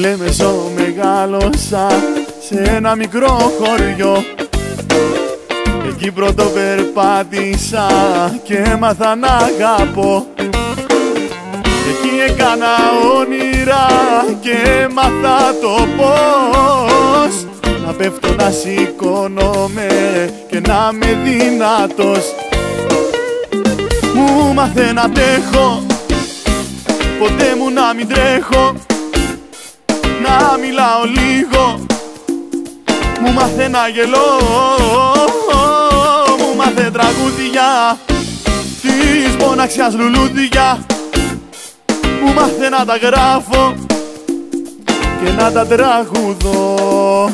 Λέμεσο μεγάλωσα σε ένα μικρό χωριό. Εκεί πρώτο περπάτησα και έμαθα να αγαπώ. Εκεί έκανα όνειρα και έμαθα το πώς να πέφτω, να σηκώνομαι και να είμαι δυνατός. Μου μάθε να τρέχω, ποτέ μου να μην τρέχω, να μιλάω λίγο. Μου μάθε να γελώ, μου μάθε τραγούδια της μοναξιάς λουλούδια. Μου μάθε να τα γράφω και να τα τραγουδώ.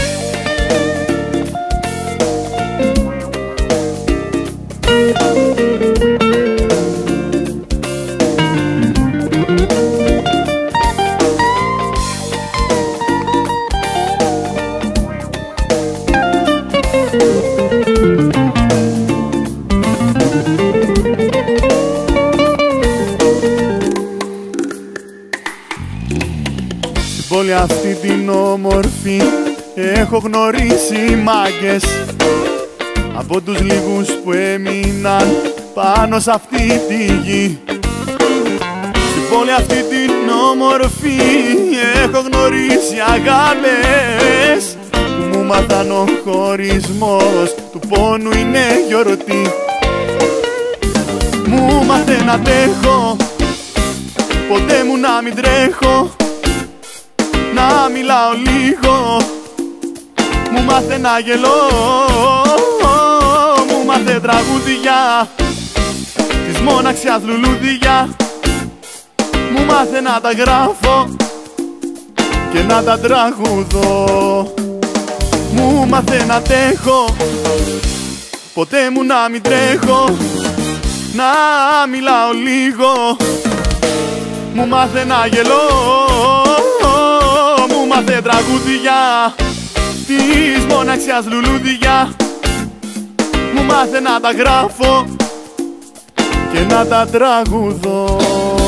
Στην πόλη αυτή την όμορφη έχω γνωρίσει μάγκες, από τους λίγους που έμειναν πάνω σ' αυτή τη γη. Στην πόλη αυτή την όμορφη έχω γνωρίσει αγάπες που μου μάθαν ο χωρισμός του πόνου είναι γιορτή. Μου μάθε να τρέχω, ποτέ μου να μην τρέχω, να μιλάω λίγο. Μου μάθε να γελώ, μου μάθε τραγούδια της μοναξιάς λουλούδια. Μου μάθε να τα γράφω και να τα τραγουδώ. Μου μάθε να τρέχω, ποτέ μου να μην τρέχω, να μιλάω λίγο. Μου μάθε να γελώ, μου μάθε τραγούδια της μοναξιάς λουλούδια. Μου μάθε να τα γράφω και να τα τραγουδώ.